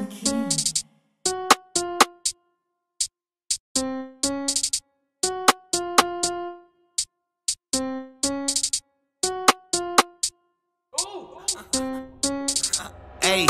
Hey,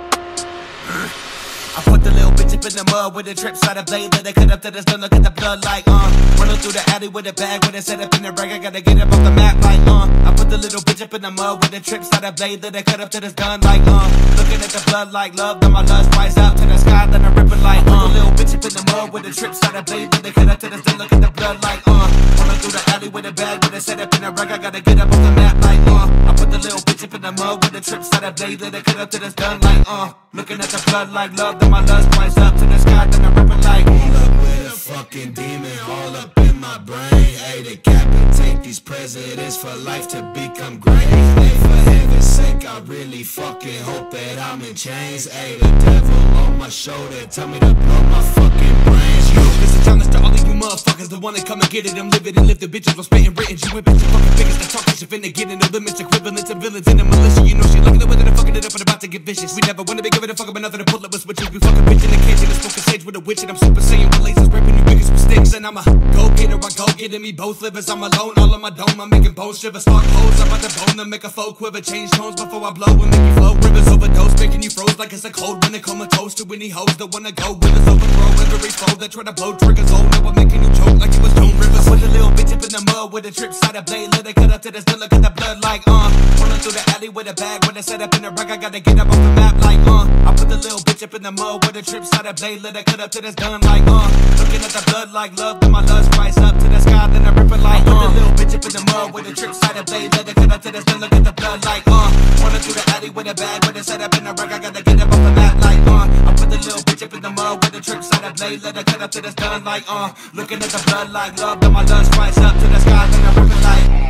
I put the little bitch up in the mud with a drip side of blade. Let it cut up to the sun, look at the blood like running through the alley with a bag with a set up in the rag. I gotta get up off the map like I put the little bitch up in the mud with a trip side of blade. Let it cut up to the gun like looking at the blood like love. Then my lust rise up to the sky, then I rip it like put the little bitch up in the mud with a trip side of blade. Let it cut up to the sun, look at the blood like running through the alley with a bag with a set up in the rag. I gotta get up off the map like I put the little bitch up in the mud with a trip side of blade. Let it cut up to the gun like looking at the blood like love. Then my lust rise up to the sky, then I rip it like all up with a fucking demon, all up in my brain. Hey, decapitate these presidents for life to become great. Hey, for heaven's sake, I really fucking hope that I'm in chains. Hey, the devil on my shoulder, tell me to blow my fucking brains. Yo, this is challenge to all of you motherfuckers. The one that come and get it, I'm living and live the bitches while spitting written. You women, you fucking figures, that talk that you finna get in the limits, equivalent to villains in the militia. You know she looking the way that I'm fucking it up and about to get vicious. We never wanna be giving a fuck about nothing to pull up with switches. We fucking bitch in the kitchen and smoking sage with a witch. And I'm super saiyan with lasers, ripping you biggest with sticks. And I'm a go-getter, I go getting me both livers. I'm alone, all on my dome, I'm making bones shivers. Spark holes, I'm about to bone them, make a faux quiver. Change tones before I blow and make you flow. Rivers overdose, making you froze like it's a cold winter. Comatose to any hoes that wanna go. Rivers overthrow every foe that try to blow triggers. Oh, now I'm making you choke like you was Joan Rivers. Put a little bitch up in the mud with a trip side of blade. Let it cut up to the still look at the blood like running through the alley with a bag with a set up in the rag. I gotta get up off the map like I put the little bitch up in the mud with a trip side of blade. Let it cut up to this gun like looking at the blood like love. Then my lust rise up to the sky, then I rip it like put the little bitch up in the mud with a trip side of blade. Let it cut up to this gun, look at the blood like running through the alley with a bag with a set up in the rag. I gotta get up off the map like I put the little bitch up in the mud with a trip side of blade. Let it cut up to this gun like looking at the blood like love. Then my lust rise up to the sky, then I rip it like